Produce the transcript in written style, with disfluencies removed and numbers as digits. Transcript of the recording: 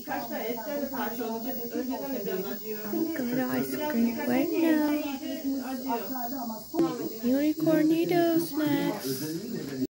birkaç tane etler de parça olacak. Önceden de biraz acıyor. Go to ice cream right now. Acıyor. Unicorn needles next.